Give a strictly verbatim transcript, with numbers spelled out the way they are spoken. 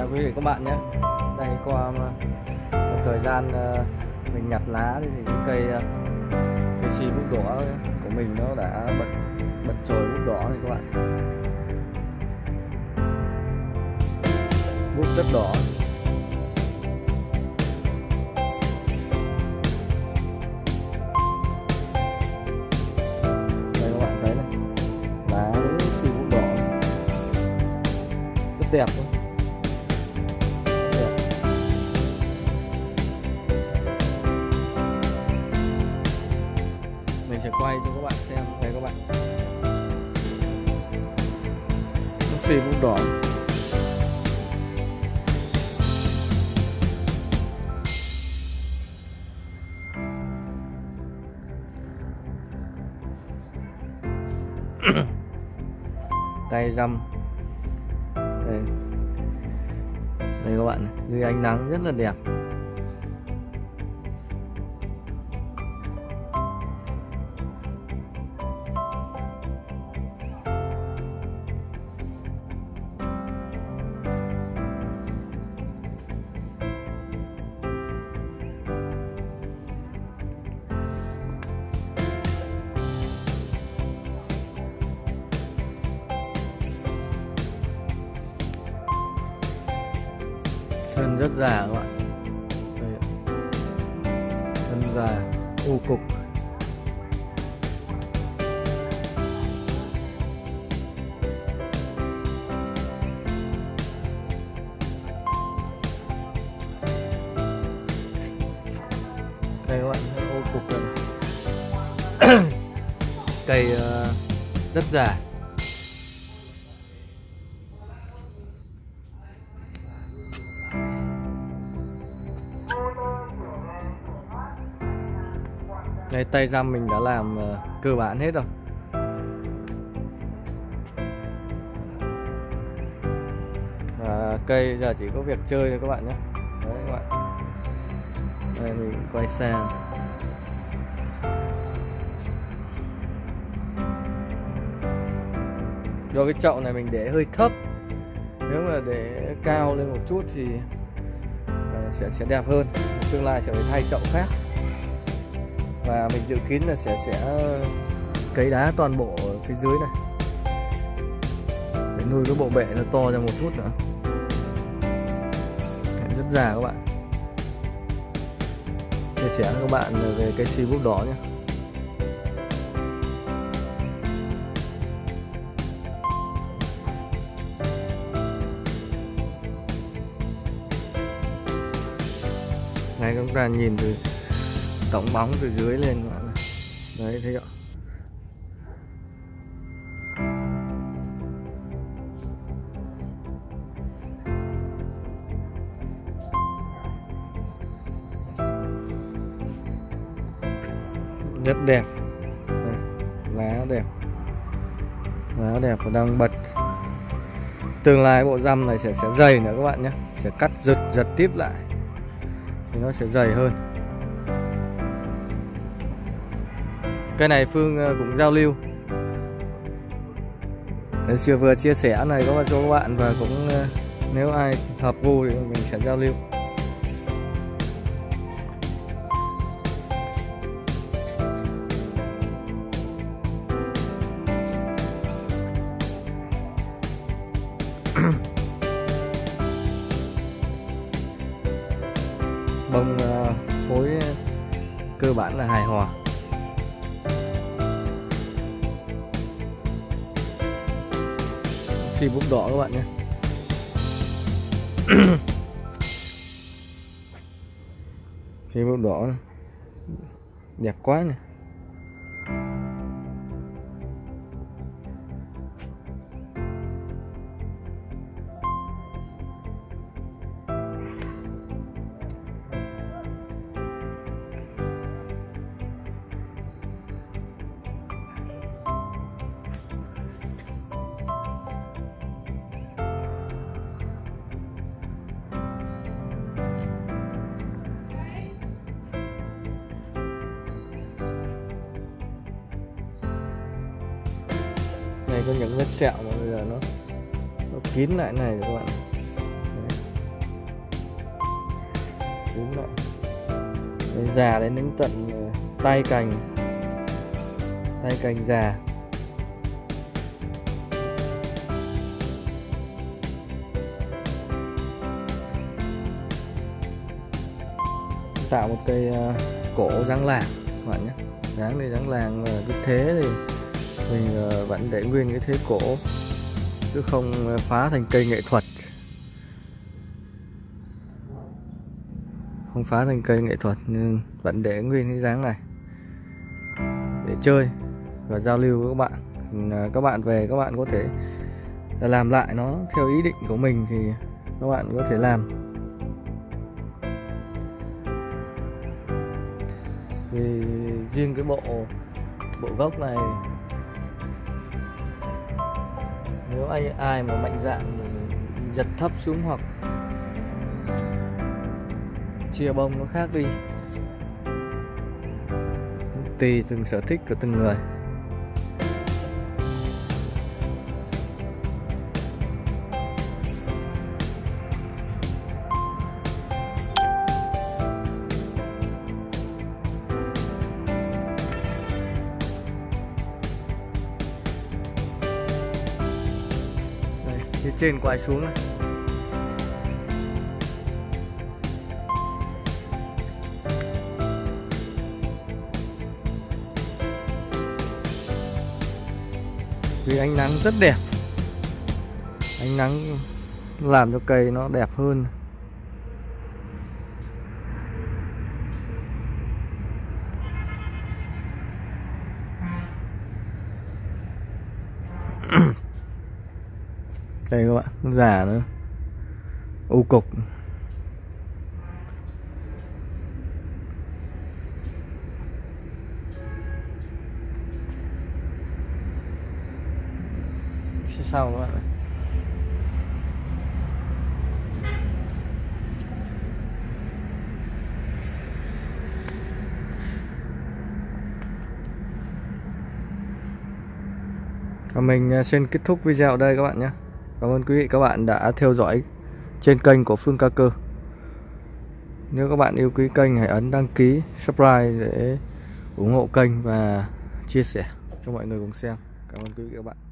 quý vị các bạn nhé. Đây qua một thời gian mình nhặt lá thì cái cây cây si búp đỏ của mình nó đã bật bật chồi búp đỏ này các bạn. Búp rất đỏ. Đây các bạn thấy này, lá si búp đỏ rất đẹp luôn. Mình sẽ quay cho các bạn xem đây các bạn. Nó xì búp đỏ. Tay răm. Đây. Đây các bạn, dưới ánh nắng rất là đẹp. Thân rất già các bạn. Đây. Thân già, u cục. Đây các bạn, u cục này. Cây uh, rất già. Đây, tay răm mình đã làm uh, cơ bản hết rồi. Và cây giờ chỉ có việc chơi thôi các bạn nhé. Đấy các bạn. Đây mình quay xa. Do cái chậu này mình để hơi thấp, nếu mà để cao lên một chút thì uh, sẽ sẽ đẹp hơn. Tương lai sẽ phải thay chậu khác. Và mình dự kiến là sẽ sẽ cấy đá toàn bộ ở phía dưới này để nuôi cái bộ bệ nó to ra một chút nữa. Rất già các bạn. Chia sẻ với các bạn về cây si búp đỏ nhé. Này các bạn nhìn từ tổng bóng từ dưới lên các bạn. Đấy thấy chưa? Rất đẹp. Đây, lá đẹp. Lá đẹp và đang bật. Tương lai bộ răm này sẽ sẽ dày nữa các bạn nhé. Sẽ cắt giật giật tiếp lại thì nó sẽ dày hơn. Cái này Phương cũng giao lưu. Để vừa chia sẻ này các bạn cho các bạn, và cũng nếu ai hợp gu thì mình sẽ giao lưu. Bông phối cơ bản là hài hòa. Si búp đỏ các bạn nhé. Si búp đỏ đẹp quá này. Này có những vết sẹo mà bây giờ nó nó kín lại này rồi các bạn. Đấy. túm lại. Đây, già đến đến tận tay cành, tay cành già. Tạo một cây cổ dáng làng các bạn nhé. Dáng này dáng làng, cái thế thì mình vẫn để nguyên cái thế cổ chứ không phá thành cây nghệ thuật, không phá thành cây nghệ thuật nhưng vẫn để nguyên cái dáng này để chơi và giao lưu với các bạn. Các bạn về các bạn có thể làm lại nó theo ý định của mình thì các bạn có thể làm. Vì riêng cái bộ bộ gốc này, nếu ai ai mà mạnh dạn giật thấp xuống hoặc chia bông nó khác đi, tùy từng sở thích của từng người. Phía trên quay xuống này. Vì ánh nắng rất đẹp, ánh nắng làm cho cây nó đẹp hơn. Đây các bạn, nó già nữa, u cục. Phía sau các bạn này. Và mình xin kết thúc video ở đây các bạn nhé. Cảm ơn quý vị các bạn đã theo dõi trên kênh của Phương Ca Cơ. Nếu các bạn yêu quý kênh hãy ấn đăng ký, subscribe để ủng hộ kênh và chia sẻ cho mọi người cùng xem. Cảm ơn quý vị các bạn.